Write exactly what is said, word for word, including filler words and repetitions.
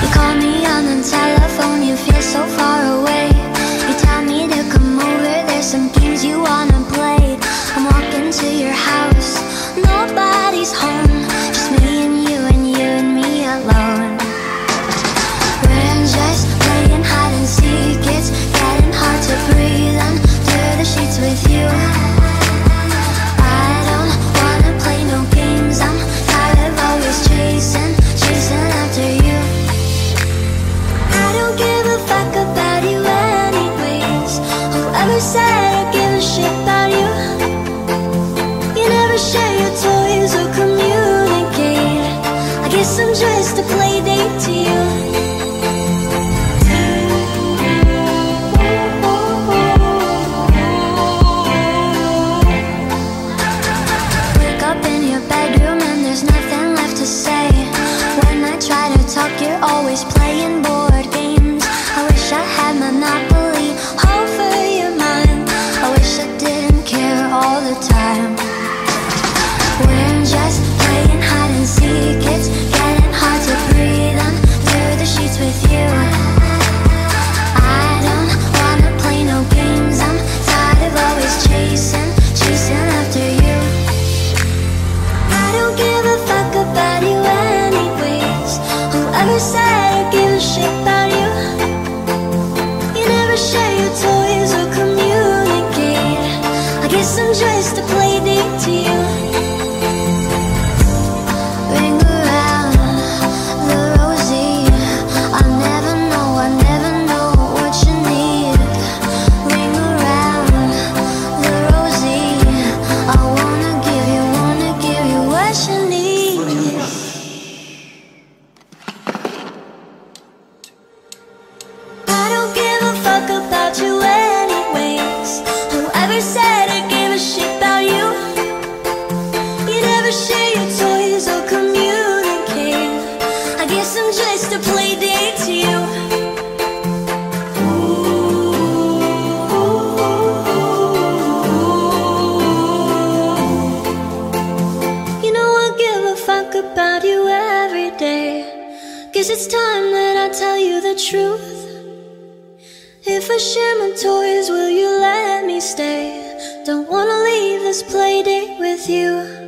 You call me on the telephone, you feel so far away. You tell me to come over, there's some games you wanna play. I'm walking to your house, nobody's home, just me and you and you and me alone. We're just playing hide and seek, it's getting hard to breathe under the sheets with you. I don't wanna play no games, I'm tired of always chasing, chasing after you. I don't give a fuck about you anyways. Whoever said I give a shit about you? You never share your toys or communicate. I guess I'm just a play date to you. Wake up in your bedroom and there's nothing left to say. When I try to talk, you're always playing board games. I wish I had Monopoly over your mind. I wish I didn't care all the time. We're just playing hide and seek, it's getting hard to breathe under the sheets with you. I don't wanna play no games, I'm tired of always chasing, chasing after you. I don't give a fuck about you anyways. Whoever said I give a shit about you? You never share your toys or communicate. I guess I'm just a play date to you. Ring around the rosy, I never know, I never know what you need. Ring around the rosy, I wanna give you, wanna give you what you need. I don't give a fuck about you anyways. Whoever said I give a shit about you? You never share your toys or communicate. I guess I'm just a play date to you. You know I give a fuck about you every day. Guess it's time that I tell you the truth. If I share my toys, will you let me stay? Don't wanna leave this play date with you.